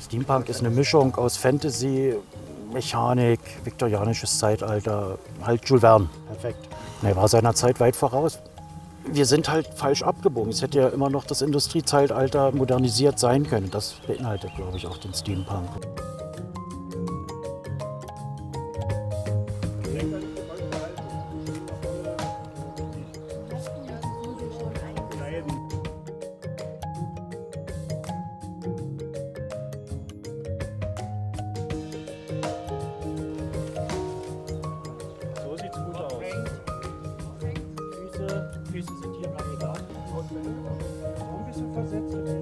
Steampunk ist eine Mischung aus Fantasy, Mechanik, viktorianisches Zeitalter, halt Jules Verne. Perfekt. Er war seiner Zeit weit voraus. Wir sind halt falsch abgebogen. Es hätte ja immer noch das Industriezeitalter modernisiert sein können. Das beinhaltet, glaube ich, auch den Steampunk. So sieht's gut aus. Füße sind hier mal egal. So ein bisschen versetzt.